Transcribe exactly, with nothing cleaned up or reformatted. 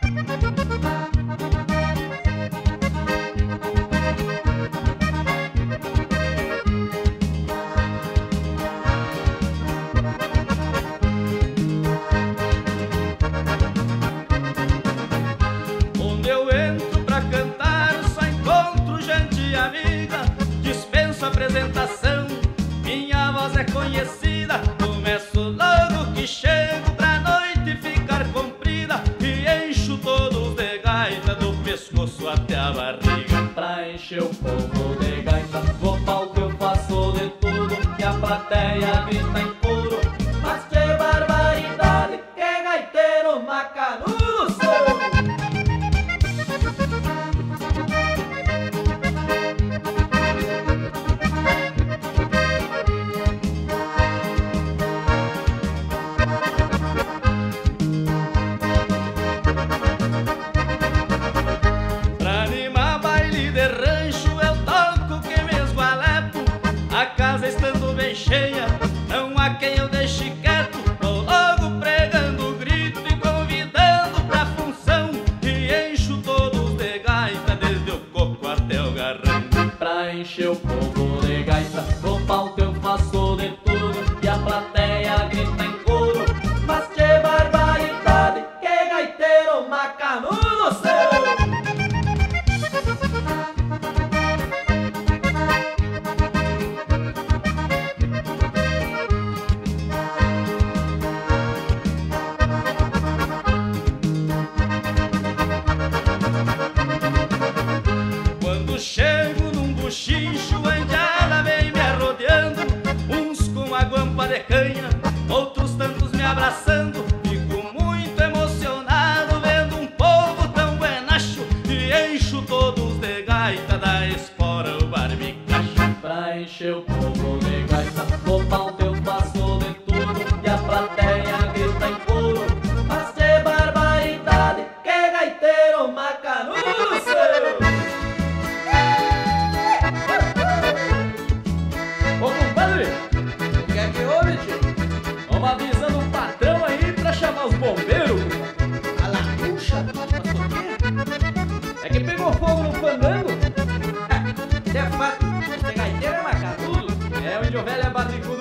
Onde eu entro pra cantar só encontro gente amiga, dispenso apresentação, minha voz é conhecida. Começo logo que chego pra noite ficar comprida e encho todos de gaita do pescoço até a barriga. Pra encher o povo de gaita, vou palco eu faço de tudo e a plateia grita em coro. Mas que barbaridade, que gaiteiro macanudo sou! Pra animar baile de rancho eu toco que me esgualeto, a casa estando bem cheia, não há quem eu deixe quieto. Vou logo pregando grito e convidando pra função e encho todos de gaita desde o coco até o garrão. Pra encher o povo de gaita, vou palco eu faço de tudo e a plateia grita em coro. Mas que barbaridade, que gaiteiro macanudo sou! Quando chego num buchicho, a indiada vem me arrodeando, uns com a guampa de canha, outros tantos me abraçando. Fico muito emocionado vendo um povo tão buenacho e encho todos de gaita da espora o barbicacho. Pra encher o povo de gaita, vou palco eu faço de tudo e a plateia grita em coro. Mas que barbaridade, que gaiteiro macanudo sou! Ô compadre, o que é que houve, tio? Vamos avisando um patrão aí pra chamar os bombeiros. A la puxa, mas por quê? É que pegou fogo no fandango. Isso é fato, esse gaiteiro é macanudo. É, o índio velho é barrigudo